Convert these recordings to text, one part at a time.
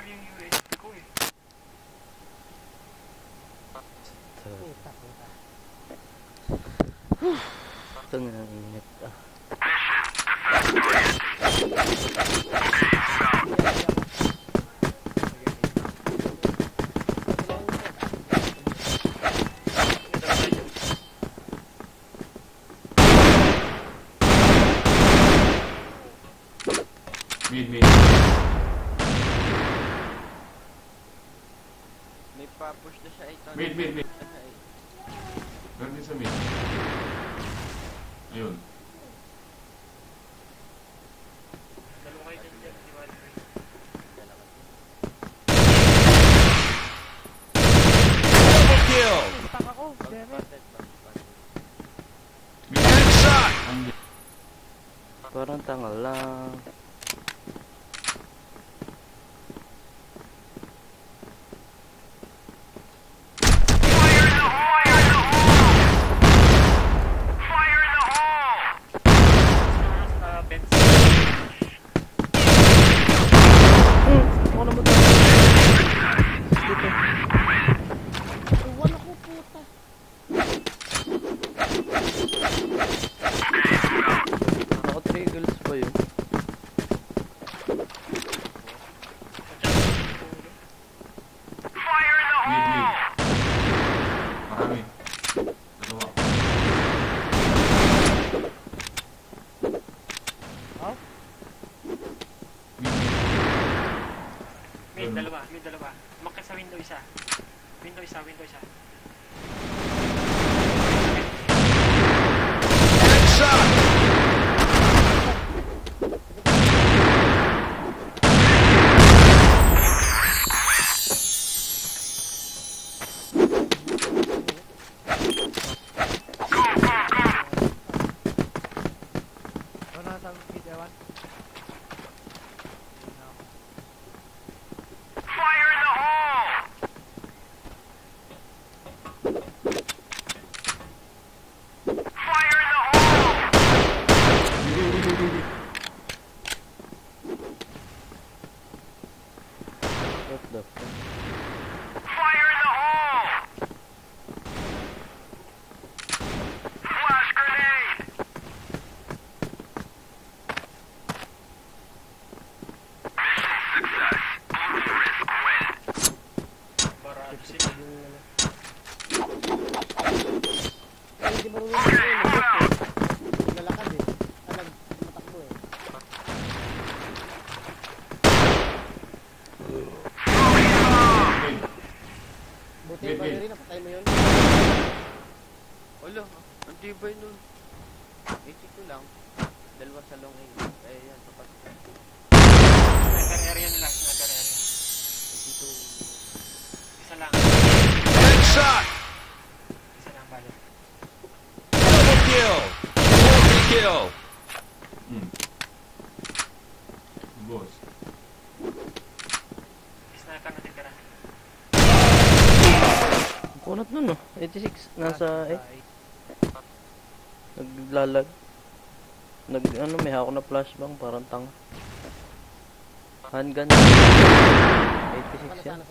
mag-error yung USB ko eh. Ito nga ang init. Mid. May pa-push na siya ito. Mid. Meron din sa mid. Ayun. Dalawa kayo dyan, di ba? Double kill! Headshot! Parang tanga lang. Naka-triggles pa yun. Mid. Marami. Dalawa. Mid dalawa. Umakit sa window isa. Window isa. Headshot! What the fuck? Barado sila. Hindi marunong yun. Lalakad eh. Matakbo eh. Buti yung battery, napatay mo yun. Wala, ang tibay nun. 82 lang. Dalawa sa long range. Eh, yan, tapat. Sniper area nila. 82. Isa lang. Headshot! Isa lang balik. Double kill! Multi kill! Boss. Sniper na titira. Ang kunat nun no. 86. Nasa 8. Naglalag. May hako na flashbang. Parang tanga. Handgun. 86 yan.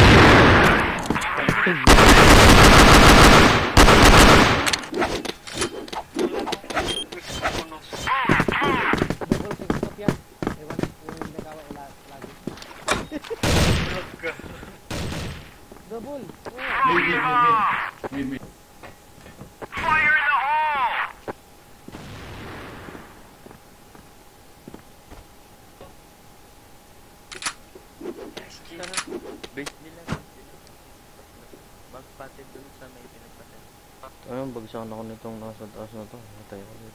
Double quick stop yan. Ewan, yung nagawa ko lagi. Double. Mid. Base nila. Magpatid dun sa may pinagpatid. Ayun, bagsakan ako nitong nasa taas na to. Matay ako dito.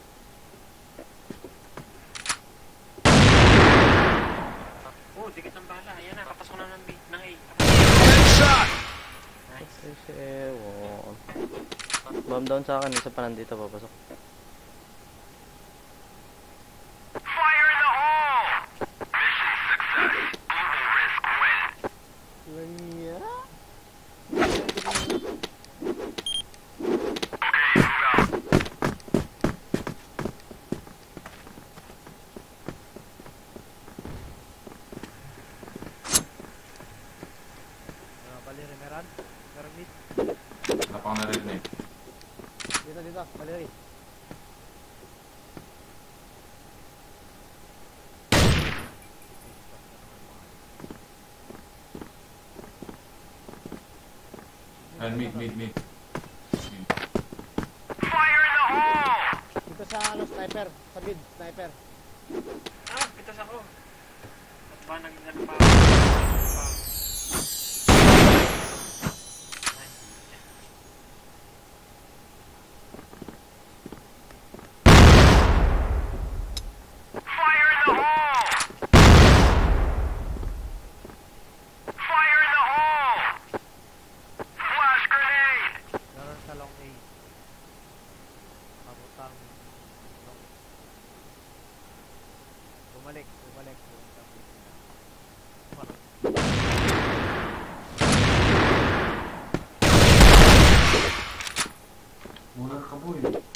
Oh, dikit ng bala. Ayan na, papasok na ng A. Headshot! Nice. Kasi ewan. Bomb down sa akin. Isa pa nandito papasok. akong narinig. Dito, Valerie. And mid. Dito sa ano, sniper. Sa mid, sniper. Ah, pitas ako. At ba nag-ano pa? Naroon sa long A. Mabutang long. Bumalik. Bumutang A. Mula ka boy.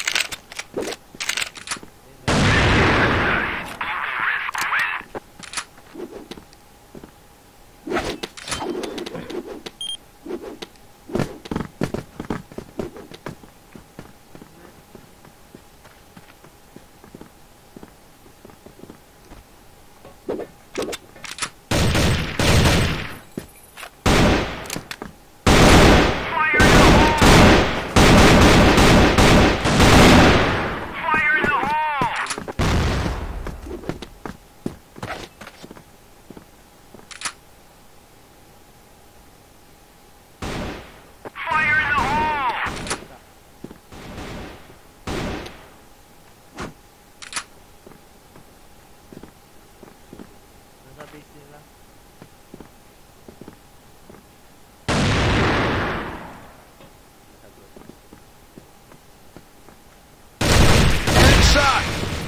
Nasa base nila. Headshot!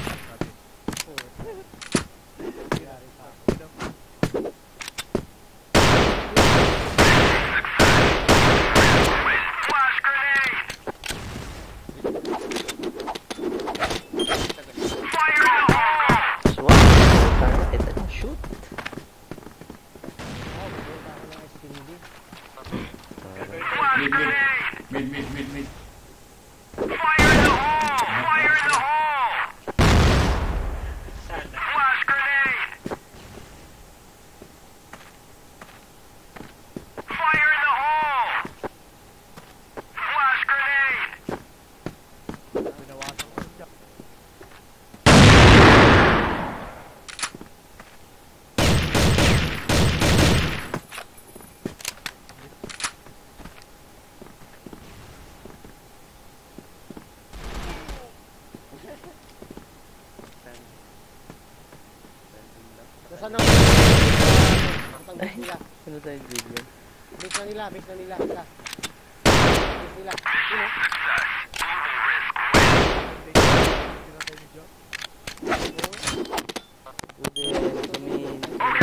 Swat. Tanga, kita lang, shoot. Oh, pupunta ako ng STD. Mid. Sana. Pinawasan ko siya. Nasaan ang base nila? Ano tayo video? Base na nila. Base nila. Sino? Pwede kami...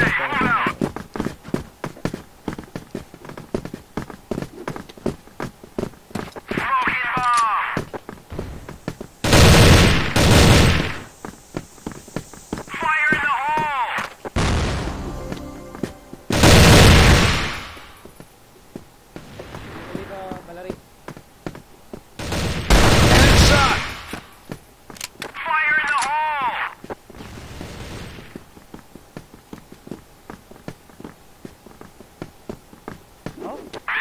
Dito, Valerie. Headshot! Oh?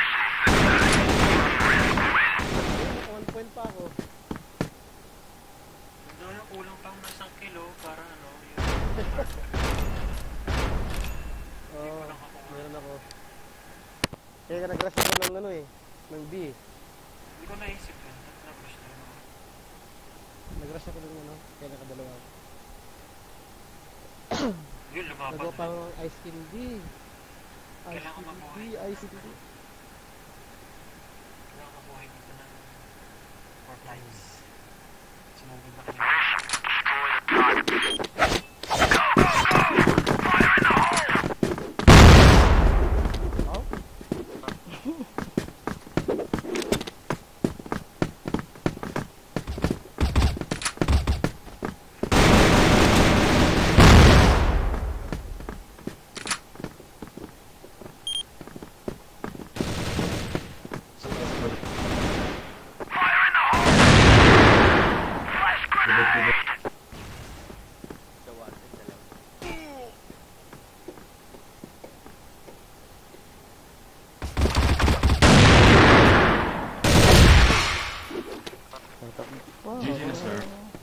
1 point pa ako. Doon yung kulang pang isang kilo para ano, yun. Oo, meron ako. Kaya nag-rush ako ng ano eh. Ng B eh. Hindi ko naisip yun. Tapos na yun. Nag-rush ako ng ano. Kaya nakadalawa ako. Yun, lumabag Nagawa pa na. ako ng ice cream D. Ice Kailangan cream mabuhay. D, ice cream D. Kailangan mabuhay dito ng 4 times. Sumugod na kanina. Oh? GG na sir.